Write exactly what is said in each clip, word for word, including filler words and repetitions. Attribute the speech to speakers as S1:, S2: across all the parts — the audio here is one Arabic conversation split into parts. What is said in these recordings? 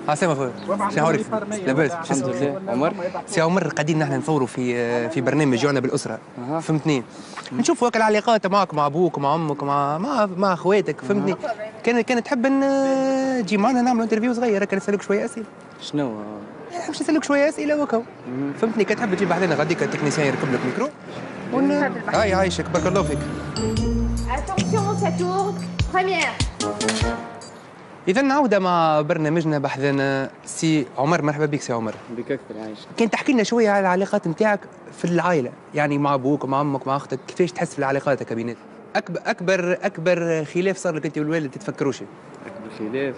S1: عسلامة خويا. شنو حوالك؟ لاباس؟
S2: الحمد لله. عمر؟
S1: سي عمر قاعدين نحن نصوروا في في برنامج يعنى بالأسرة. أه. فهمتني؟ نشوفوا هكا العلاقات معك مع أبوك مع أمك مع مع مع أخواتك فهمتني؟ كان كانت تحب أن تجي معنا نعملوا انترفيو صغير هكا نسألوك شوية أسئلة.
S2: شنو؟
S1: باش نسألوك شوية أسئلة وكا. فهمتني؟ كان تحب تجيب بعدين غاديك التكنيسيان يركب لك ميكرو. ون... هاي عايشك بارك الله فيك.
S3: Attention, ça tourne. Première.
S1: إذا نعودة مع برنامجنا بحذنا سي عمر. مرحبا بك سي عمر.
S2: بك أكثر عايش.
S1: كان تحكي لنا شوية على العلاقات نتاعك في العائلة، يعني مع أبوك مع أمك مع أختك، كيفاش تحس في العلاقات هكا بيناتهم؟ أكبر أكبر أكبر خلاف صار لك أنت والوالد تتفكروش؟
S2: أكبر خلاف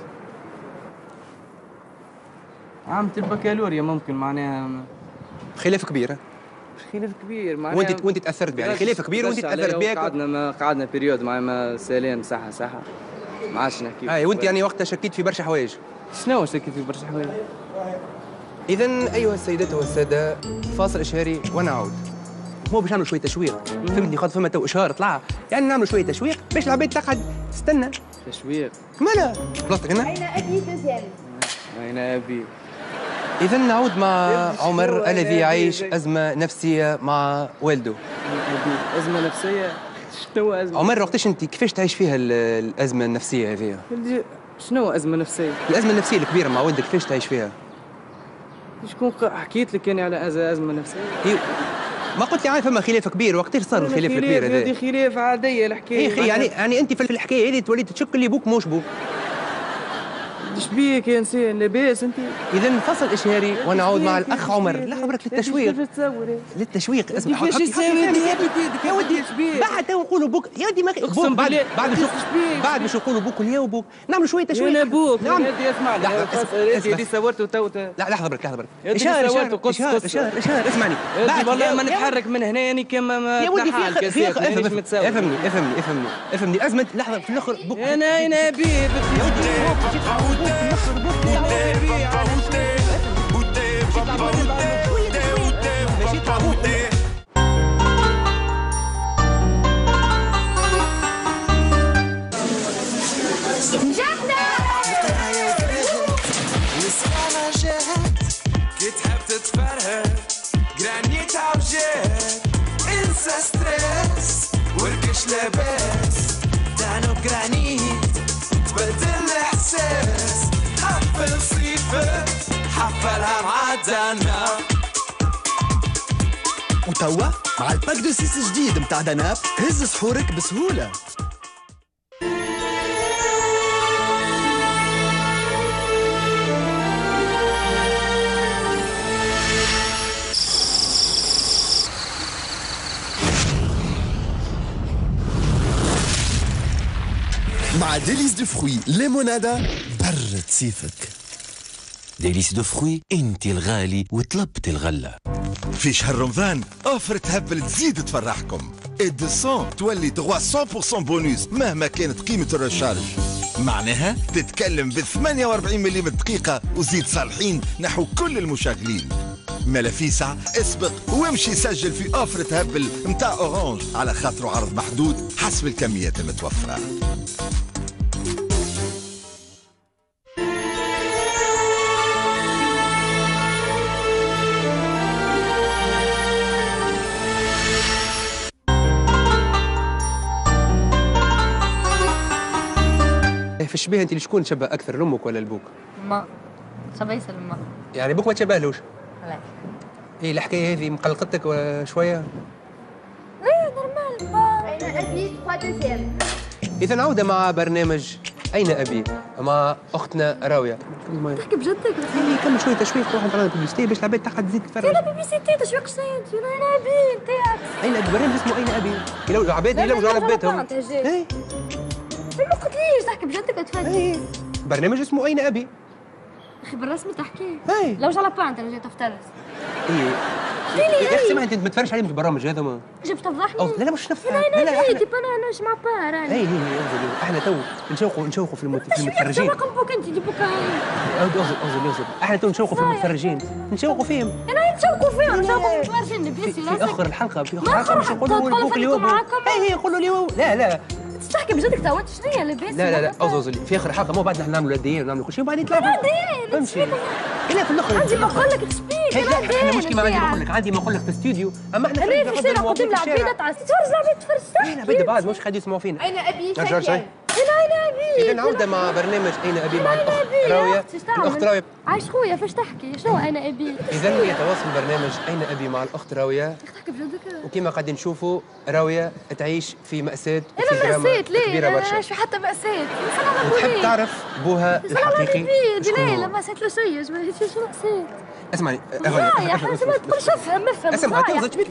S2: عامة البكالوريا ممكن معناها
S1: خلاف كبير.
S2: مش خلاف كبير معناها
S1: وأنت وأنت تأثرت به، يعني خلاف كبير وأنت تأثرت به.
S2: قعدنا ما قعدنا بيريود مع ما سلام صحة صحة ما عادش نحكي.
S1: أي وأنت يعني وقتها شكيت في برشا حوايج.
S2: شنو شكيت في برشا حوايج؟
S1: إذا أيها السيدات والسادة فاصل إشهاري ونعود. مو باش نعملوا شوية تشويق، فهمتني؟ خاطر فما تو إشهار طلع، يعني نعملوا شوية تشويق باش العباد تقعد تستنى.
S2: تشويق؟
S1: مالا؟ بلاصتك هنا؟
S3: أين أبي دوزيام؟
S2: أين أبي؟
S1: إذا نعود مع عمر الذي يعيش أزمة نفسية مع والده.
S2: أزمة نفسية؟ شنو أزمة؟
S1: عمر وقتاش أنت كيفاش تعيش فيها الأزمة النفسية هذه؟
S2: شنو أزمة نفسية؟
S1: الأزمة النفسية الكبيرة مع والدك كيفاش تعيش فيها؟
S2: شكون حكيت لك أنا على أزمة نفسية؟
S1: هي ما قلت لي عارف فما خلاف كبير، وقتاش صار الخلاف الكبير هذا؟
S2: هذه خلاف عادية الحكاية.
S1: يا أخي يعني يعني أنت في الحكاية هذه تولي تشك اللي بوك موش بوك.
S2: ايش بيك يا انسان لاباس انت؟
S1: اذا فصل اشهاري ونعود مع الاخ عمر. لا خبرك للتشويق.
S2: كيفاش تصور؟
S1: للتشويق اسمع.
S2: كيفاش تساوي انت
S1: يا ودي بعد تو نقولوا بوك يا ودي ما
S2: اقسم
S1: بعد
S2: بالله
S1: بعد بعد باش نقولوا بوك اليا وبوك نعملوا شويه تشويق.
S2: انا بوك
S1: نعم
S2: هذه اسمعني هذه اللي صورته تو.
S1: لا لحظه برك لحظه برك.
S2: اشهار اشهار
S1: اشهار اشهار اشهار اسمعني.
S2: بعد والله ما نتحرك من هنا يعني كما ما
S1: يا ودي
S2: حال
S1: في في
S2: مانيش متساوي.
S1: افهمني افهمني افهمني افهمني ازمه لحظه في الاخر بوك.
S2: انا انا بي يا ودي
S3: نجحنا.
S4: السما جات كي تحب تتفرهد جرانيتها وجات انسى ستريس وركش لاباس دانو جرانيت تبدل الاحساس حفل صيفك حفلها مع دانا.
S5: وتوا مع الباك دو سيس جديد متاع داناب هز سحورك بسهولة. مع ديليس دو فروي ليمونادا برد صيفك.
S6: ديليس دو فروي انت الغالي وطلبت الغله.
S5: في شهر رمضان اوفر تهبل تزيد تفرحكم. ادسون تولي مية بالمية بونوس مهما كانت قيمة الرشارج. معناها تتكلم ب ثمانية وأربعين ملم دقيقة وزيد صالحين نحو كل المشغلين. مالا فيسع اسبق وامشي سجل في اوفر تهبل متاع اورانج على خاطر عرض محدود حسب الكميات المتوفرة.
S1: في الشبيه انت شكون تشبه اكثر لامك ولا لبوك؟
S7: ما شبيس الماء.
S1: يعني بوك ما تشبهلوش؟
S7: لا.
S1: ايه الحكايه هذه مقلقتك شويه؟
S7: لا نورمال.
S3: أين أبي trois دوزيام؟
S1: اذا نعود مع برنامج اين ابي مع اختنا راويه.
S7: تحكي بجدك؟
S1: خليني نكمل شويه تشويق واحد طلع بيبليستي باش العباد تقعد تزيد تتفرج.
S7: لا بيبليسيتي تشويق سيد اين ابي نتاعك.
S1: اين ابي برنامج اسمه اين ابي يلو العباد يلوجوا على بيتهم.
S7: ايه ما قلتليش تحكي بجدك اتفاجئ.
S1: ايه برنامج اسمه اين ابي.
S7: اخي بالرسمي تحكي.
S1: ايه
S7: لو على بانت انا جيت افترس.
S1: ايه يا اخي سمعت انت ما تفرجش عليهم في البرامج هذا ما
S7: جبت تفضحني؟
S1: لا لا مش نفع.
S7: لا
S1: لا لا
S7: انا تبقى انا مش مع با راني.
S1: اي اي احنا تو نشوقوا نشوقوا في المتفرجين.
S7: رقم بوك انت جيبوك هاي.
S1: اغزر اغزر اغزر احنا تو نشوقوا في المتفرجين نشوقوا فيهم.
S7: انا نشوقوا فيهم نشوقوا في المتفرجين
S1: في اخر الحلقه في اخر الحلقه مش نقولوا لبوك اليوم. اي هي يقولوا اليوم لا لا
S7: تحكي بجدك تو انت شنو هي لاباس؟
S1: لا لا لا اوزوز في اخر حلقه مو بعد نحن نعملوا رديين ونعملوا كل شيء وبعدين نتلاقوا
S7: رديين
S1: امشي لا في الاخر
S7: عندي ما نقول لك تشبيك
S1: لا احنا مش كيما عندي ما نقول لك عندي ما نقول لك في الاستوديو اما احنا
S7: انا في الشارع قدام العبيد تعال تتفرج العبيد تتفرج
S1: لا بدي بعد مش خلي يسمعوا فينا
S3: أين أبي؟
S1: نرجع شوي
S7: اين اين ابي؟
S1: اذا نعود مع برنامج اين ابي مع الاخت راويه الاخت راويه
S7: عايش خويا فاش تحكي شنو اين ابي؟
S1: اذا يتواصل برنامج اين ابي مع الاخت راويه
S7: تحكي بجدك؟
S1: وكما قاعدين نشوفوا راويه تعيش في مأساة وفي
S7: انا
S1: دراما
S7: مأساة
S1: كبيرة
S7: ليه؟
S1: برشا
S7: انا في حتى مأساة
S1: وتحب تعرف بوها الحقيقي شكون
S7: لا
S1: هو.
S7: لا مأساة لا شيء ما هيش شو مأساة
S1: اسمعني
S7: لا يا حاجة ما تقولش افهم افهم
S1: اسمع تنزل تبيك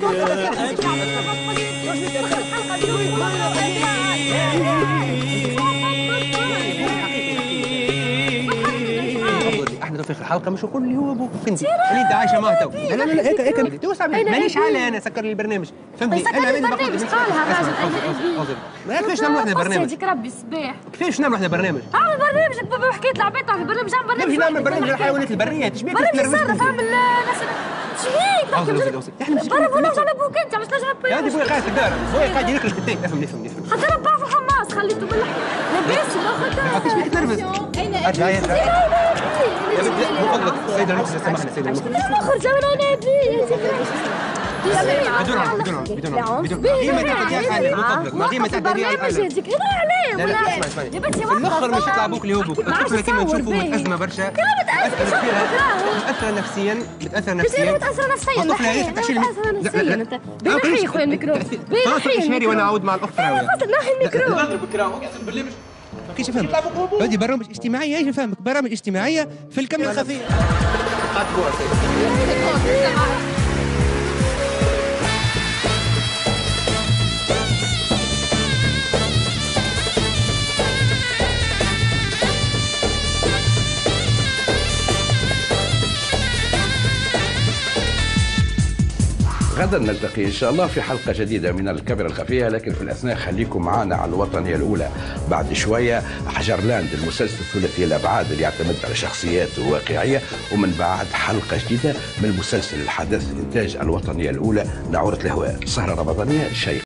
S1: احنا في اخر حلقه مش نقول اللي هو ابوك كنتي اللي انت عايشه معه تو لا لا لا هيك هيك توسع مانيش على انا سكر لي البرنامج فهمتني
S7: سكر لي البرنامج قالها الراجل
S1: ما كيفاش نعملوا احنا برنامج
S7: يجيك ربي صباح
S1: كيفاش نعملوا احنا برنامج
S7: اعمل برنامجك بابا حكيت العباد تعمل برنامج اعمل برنامج
S1: نمشي نعمل برنامج الحيوانات البريه تشبيك
S7: برنامج صرف اعمل ناس تشبيك
S1: احنا
S7: برا بقول نرجع لابوك انت علاش نرجع
S1: يا عندي بويا قاعد في الدار بويا قاعد يركل التين افهم افهم افهم
S7: حتى ربع في الحماس خليته بالحي لاباس
S1: ما حطيش بيك تنرفز ارجع يا اخي يا بنتي من فضلك سيد المخرج سامحني سيد المخرج
S7: نخرج انا نبي
S1: بدون عنف بدون عنف بدون عنف بدون قيمة تاخذيها عليه من فضلك ما قيمة تعدليها على
S7: برنامج هذيك هنا عليه
S1: لا لا اسمع اسمع في الاخر مش يطلع ابوك اللي هو ابوك الطفله كيما نشوفوا متأزمة برشا متأثرة متأثرة نفسيا متأثرة نفسيا
S7: متأثرة نفسيا
S1: الطفلة هذه تحكي لي
S7: متأثرة نفسيا انت بنحي خويا الميكرو
S1: خلاص شهري وانا اعود مع الاخت راوية
S7: نحي الميكرو
S1: كيف فهمت هذه برامج اجتماعية ايش نفهمك برامج اجتماعية في الكاميرا الخفية
S8: غدا نلتقي إن شاء الله في حلقة جديدة من الكاميرا الخفية، لكن في الأثناء خليكم معنا على الوطنية الأولى. بعد شوية حجرلاند المسلسل ثلاثي الأبعاد اللي يعتمد على شخصيات واقعية، ومن بعد حلقة جديدة من المسلسل الحدث إنتاج الوطنية الأولى نعورة الهواء، سهرة رمضانية شيء